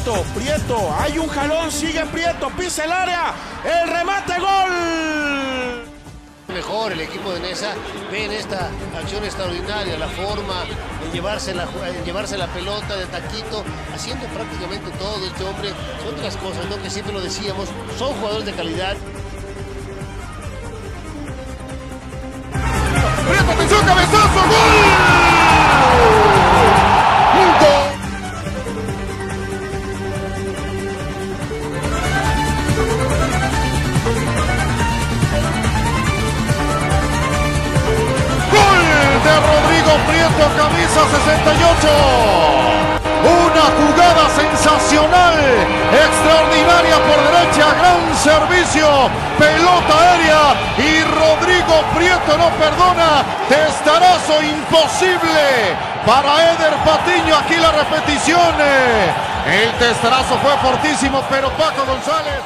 Prieto, hay un jalón, sigue Prieto, pisa el área, el remate, gol. Mejor el equipo de Neza ve en esta acción extraordinaria la forma en llevarse la pelota de taquito, haciendo prácticamente todo este hombre. Son otras cosas, ¿no? Que siempre lo decíamos, son jugadores de calidad. Prieto, atención, cabezazo, gol. Prieto, camisa 68. Una jugada sensacional, extraordinaria por derecha, gran servicio, pelota aérea y Rodrigo Prieto no perdona. Testarazo imposible para Eder Patiño. Aquí la repetición. El testarazo fue fortísimo, pero Paco González.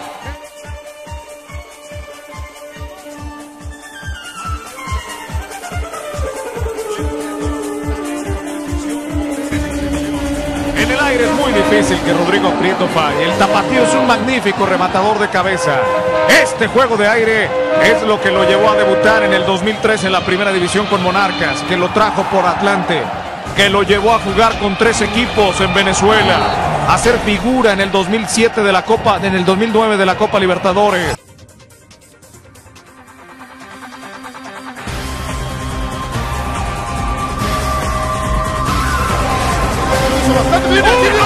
Es muy difícil que Rodrigo Prieto falle. El tapatío es un magnífico rematador de cabeza. Este juego de aire es lo que lo llevó a debutar en el 2003 en la primera división con Monarcas, que lo trajo por Atlante, que lo llevó a jugar con 3 equipos en Venezuela, a ser figura en el 2007 de la Copa, en el 2009 de la Copa Libertadores. Viene el tiro,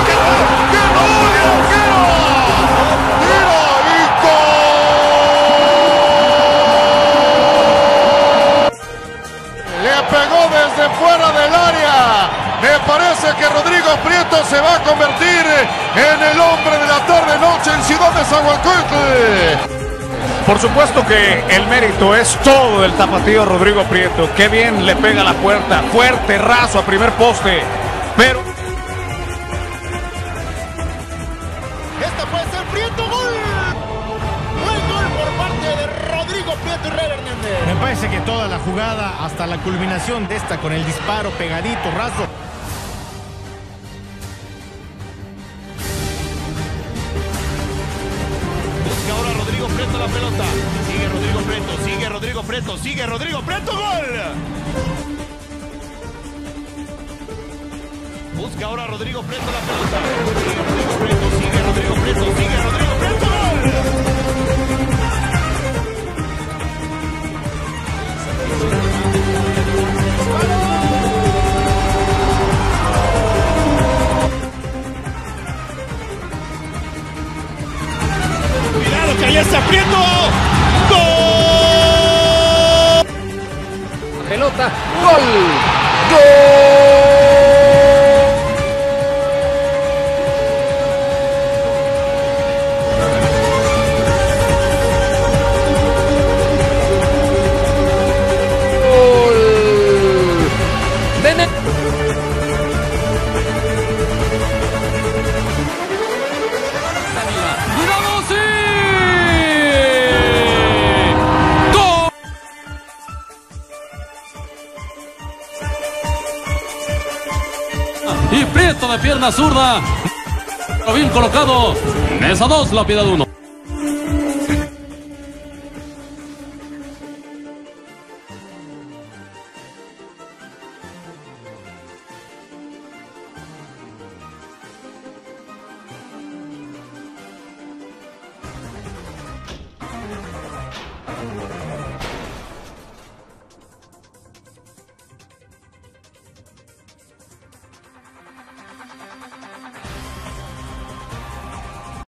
le pegó desde fuera del área. Me parece que Rodrigo Prieto se va a convertir en el hombre de la tarde-noche en Ciudad de Nezahualcóyotl. Por supuesto que el mérito es todo del tapatío Rodrigo Prieto. Qué bien le pega la puerta, fuerte, raso a primer poste, pero esta puede ser Prieto, gol. Buen gol por parte de Rodrigo Prieto y Ray Hernández. Me parece que toda la jugada, hasta la culminación de esta con el disparo pegadito, raso. Busca ahora Rodrigo Prieto la pelota. Sigue Rodrigo Prieto, sigue Rodrigo Prieto, sigue Rodrigo Prieto, gol. Busca ahora Rodrigo Prieto la pelota. Sigue Rodrigo Prieto, sigue Rodrigo Prieto, sigue Rodrigo Prieto, gol. Cuidado que allá está Prieto. ¡Gol! Pelota, gol. Gol. Y Prieto de pierna zurda. Bien colocado. Neza 2, La Piedad 1.